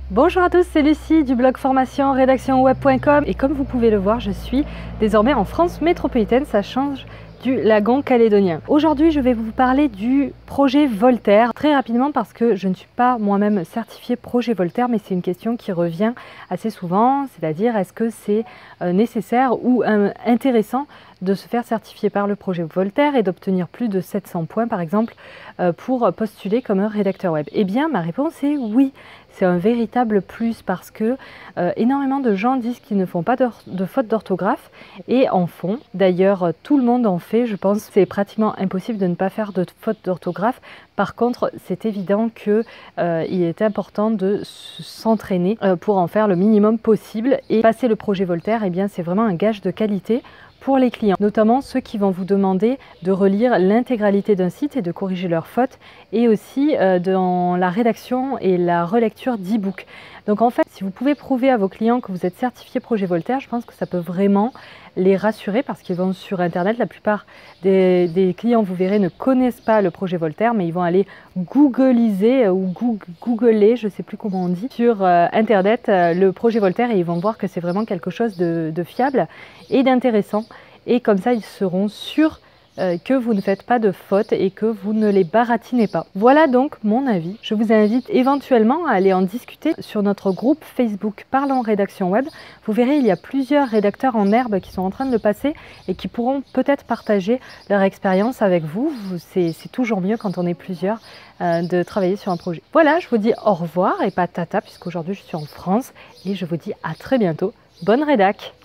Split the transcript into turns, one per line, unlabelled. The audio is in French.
Bonjour à tous, c'est Lucie du blog formation rédactionweb.com et comme vous pouvez le voir, je suis désormais en France métropolitaine, ça change du lagon calédonien. Aujourd'hui, je vais vous parler du projet Voltaire très rapidement parce que je ne suis pas moi-même certifiée projet Voltaire, mais c'est une question qui revient assez souvent, c'est-à-dire est-ce que c'est nécessaire ou intéressant de se faire certifier par le projet Voltaire et d'obtenir plus de 700 points par exemple pour postuler comme un rédacteur web. Eh bien ma réponse est oui, c'est un véritable plus parce que énormément de gens disent qu'ils ne font pas de fautes d'orthographe et en font. D'ailleurs tout le monde en fait, je pense que c'est pratiquement impossible de ne pas faire de fautes d'orthographe. Par contre c'est évident qu'il est important de s'entraîner pour en faire le minimum possible et passer le projet Voltaire, eh bien c'est vraiment un gage de qualité pour les clients, notamment ceux qui vont vous demander de relire l'intégralité d'un site et de corriger leurs fautes, et aussi dans la rédaction et la relecture d'e-book. Donc en fait, si vous pouvez prouver à vos clients que vous êtes certifié projet Voltaire, je pense que ça peut vraiment les rassurer parce qu'ils vont sur internet. La plupart des clients, vous verrez, ne connaissent pas le projet Voltaire, mais ils vont aller googliser ou googler, je ne sais plus comment on dit, sur internet le projet Voltaire et ils vont voir que c'est vraiment quelque chose de fiable et d'intéressant. Et comme ça, ils seront sûrs que vous ne faites pas de fautes et que vous ne les baratinez pas. Voilà donc mon avis. Je vous invite éventuellement à aller en discuter sur notre groupe Facebook Parlons Rédaction Web. Vous verrez, il y a plusieurs rédacteurs en herbe qui sont en train de le passer et qui pourront peut-être partager leur expérience avec vous. C'est toujours mieux quand on est plusieurs de travailler sur un projet. Voilà, je vous dis au revoir et pas tata puisqu'aujourd'hui je suis en France et je vous dis à très bientôt. Bonne rédac!